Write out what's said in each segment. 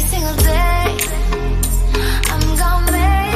single day. I'm gonna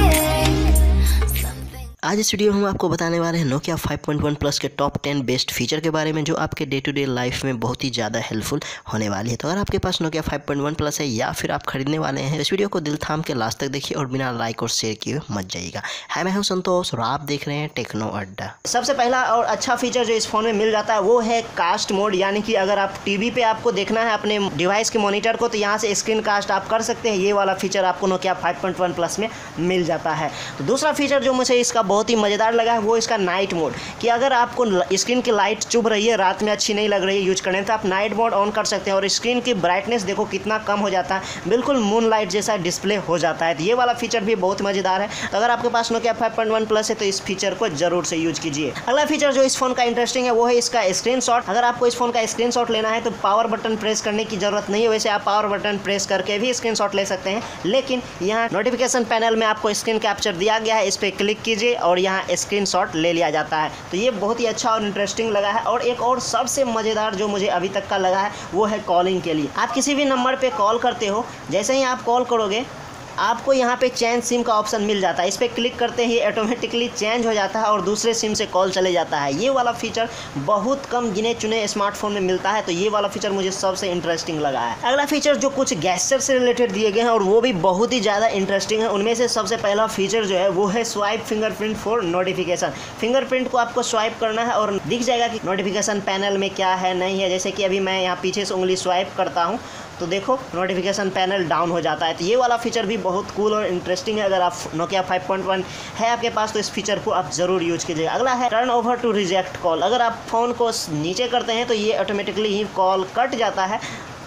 make something. आज इस video में हम आपको बताने वाले हैं नोकिया 5.1 प्लस के टॉप 10 बेस्ट फीचर के बारे में, जो आपके डे टू डे लाइफ में बहुत ही ज़्यादा हेल्पफुल होने वाली है। तो अगर आपके पास नोकिया 5.1 प्लस है या फिर आप खरीदने वाले हैं, इस वीडियो को दिल थाम के लास्ट तक देखिए और बिना लाइक और शेयर किए मत जाइएगा। है, मैं हूं संतोष और आप देख रहे हैं टेक्नो अड्डा। सबसे पहला और अच्छा फीचर जो इस फ़ोन में मिल जाता है वो है कास्ट मोड, यानी कि अगर आप टीवी पे आपको देखना है अपने डिवाइस के मॉनिटर को, तो यहाँ से स्क्रीन कास्ट आप कर सकते हैं। ये वाला फीचर आपको नोकिया 5.1 प्लस में मिल जाता है। तो दूसरा फीचर जो मुझे इसका बहुत ही मज़ेदार लगा है वो इसका नाइट मोड, कि अगर आपको स्क्रीन की लाइट चुभ रही है, रात में अच्छी नहीं लग रही है यूज करने, तो आप नाइट मोड ऑन कर सकते हैं और स्क्रीन की ब्राइटनेस देखो कितना कम हो जाता है, बिल्कुल मून लाइट जैसा डिस्प्ले हो जाता है। तो ये वाला फीचर भी बहुत मज़ेदार है। तो अगर आपके पास नोकिया 5.1 प्लस है तो इस फीचर को जरूर से यूज कीजिए। अगला फीचर जो इस फोन का इंटरेस्टिंग है वो है इसका स्क्रीनशॉट। अगर आपको इस फोन का स्क्रीनशॉट लेना है तो पावर बटन प्रेस करने की जरूरत नहीं है, वैसे आप पावर बटन प्रेस करके भी स्क्रीनशॉट ले सकते हैं, लेकिन यहाँ नोटिफिकेशन पैनल में आपको स्क्रीन कैप्चर दिया गया है, इस पर क्लिक कीजिए और यहाँ स्क्रीनशॉट ले लिया जाता है। तो ये बहुत ही अच्छा और इंटरेस्टिंग लगा है। और एक और सबसे मज़ेदार जो मुझे अभी तक का लगा है वो है कॉलिंग के लिए। आप किसी भी नंबर पे कॉल करते हो, जैसे ही आप कॉल करोगे आपको यहाँ पे चेंज सिम का ऑप्शन मिल जाता है। इस पर क्लिक करते ही ऑटोमेटिकली चेंज हो जाता है और दूसरे सिम से कॉल चले जाता है। ये वाला फीचर बहुत कम गिने चुने स्मार्टफोन में मिलता है, तो ये वाला फीचर मुझे सबसे इंटरेस्टिंग लगा है। अगला फीचर जो कुछ गैस्चर से रिलेटेड दिए गए हैं और वो भी बहुत ही ज़्यादा इंटरेस्टिंग है, उनमें से सबसे पहला फीचर जो है वो है swipe fingerprint for notification. Fingerprint को आपको स्वाइप करना है और दिख जाएगा कि नोटिफिकेशन पैनल में क्या है नहीं है। जैसे कि अभी मैं यहाँ पीछे से उंगली स्वाइप करता हूँ तो देखो नोटिफिकेशन पैनल डाउन हो जाता है। तो ये वाला फीचर भी बहुत कूल और इंटरेस्टिंग है। अगर आप नोकिया 5.1 है आपके पास तो इस फीचर को आप ज़रूर यूज कीजिएगा। अगला है turn over to reject call. अगर आप फ़ोन को नीचे करते हैं तो ये ऑटोमेटिकली ही कॉल कट जाता है,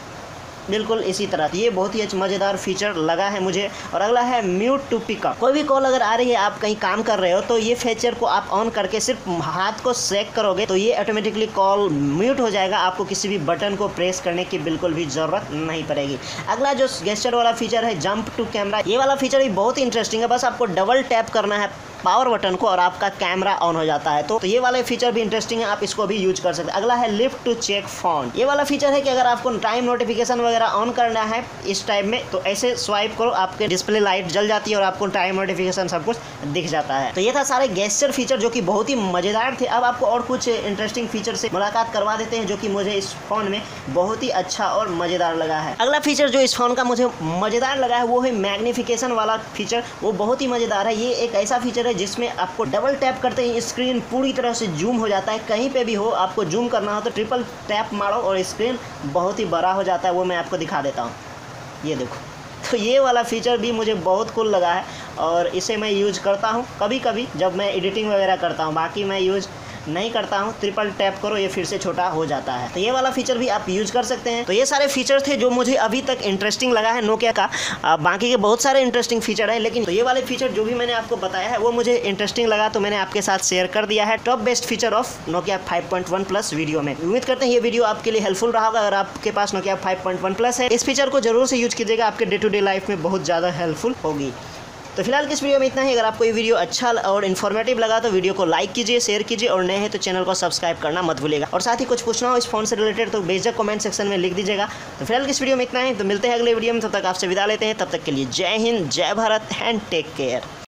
बिल्कुल इसी तरह। ये बहुत ही मज़ेदार फीचर लगा है मुझे। और अगला है म्यूट टू पिकअप। कोई भी कॉल अगर आ रही है, आप कहीं काम कर रहे हो, तो ये फीचर को आप ऑन करके सिर्फ हाथ को सेक करोगे तो ये ऑटोमेटिकली कॉल म्यूट हो जाएगा, आपको किसी भी बटन को प्रेस करने की बिल्कुल भी ज़रूरत नहीं पड़ेगी। अगला जो गेस्चर वाला फीचर है जंप टू कैमरा, ये वाला फीचर भी बहुत ही इंटरेस्टिंग है। बस आपको डबल टैप करना है पावर बटन को और आपका कैमरा ऑन हो जाता है। तो ये वाला फीचर भी इंटरेस्टिंग है, आप इसको भी यूज कर सकते हैं। अगला है लिफ्ट टू चेक फोन। ये वाला फीचर है कि अगर आपको टाइम नोटिफिकेशन वगैरह ऑन करना है इस टाइम में, तो ऐसे स्वाइप करो, आपके डिस्प्ले लाइट जल जाती है और आपको टाइम नोटिफिकेशन सब कुछ दिख जाता है। तो ये था सारे गेस्चर फीचर जो कि बहुत ही मज़ेदार थे। अब आपको और कुछ इंटरेस्टिंग फीचर से मुलाकात करवा देते हैं जो कि मुझे इस फोन में बहुत ही अच्छा और मज़ेदार लगा है। अगला फीचर जो इस फोन का मुझे मज़ेदार लगा है वो है मैग्निफिकेशन वाला फीचर। वो बहुत ही मज़ेदार है। ये एक ऐसा फीचर है जिसमें आपको डबल टैप करते ही स्क्रीन पूरी तरह से जूम हो जाता है। कहीं पे भी हो, आपको जूम करना हो तो ट्रिपल टैप मारो और स्क्रीन बहुत ही बड़ा हो जाता है। वो मैं आपको दिखा देता हूँ, ये देखो। तो ये वाला फीचर भी मुझे बहुत कूल लगा है और इसे मैं यूज़ करता हूँ कभी कभी जब मैं एडिटिंग वगैरह करता हूँ, बाकी मैं यूज़ नहीं करता हूँ। ट्रिपल टैप करो ये फिर से छोटा हो जाता है। तो ये वाला फीचर भी आप यूज कर सकते हैं। तो ये सारे फीचर थे जो मुझे अभी तक इंटरेस्टिंग लगा है नोकिया का। बाकी के बहुत सारे इंटरेस्टिंग फीचर हैं, लेकिन तो ये वाले फीचर जो भी मैंने आपको बताया है वो मुझे इंटरेस्टिंग लगा, तो मैंने आपके साथ शेयर कर दिया है top best feature of Nokia 5.1 plus video में। उम्मीद करते हैं ये वीडियो आपके लिए हेल्पफुल रहा होगा। अगर आपके पास नोकिया 5.1 प्लस है, इस फीचर को जरूर से यूज कीजिएगा, आपके डे टू डे लाइफ में बहुत ज़्यादा हेल्पफुल होगी। तो फिलहाल किस वीडियो में इतना ही। अगर आपको ये वीडियो अच्छा और इन्फॉर्मेटिव लगा तो वीडियो को लाइक कीजिए, शेयर कीजिए और नए हैं तो चैनल को सब्सक्राइब करना मत भूलिएगा। और साथ ही कुछ पूछना हो इस फोन से रिलेटेड तो बेझिझक कमेंट सेक्शन में लिख दीजिएगा। तो फिलहाल किस वीडियो में इतना ही। तो मिलते हैं अगले वीडियो में, तब तक आपसे विदा लेते हैं। तब तक के लिए जय हिंद, जय भारत एंड टेक केयर।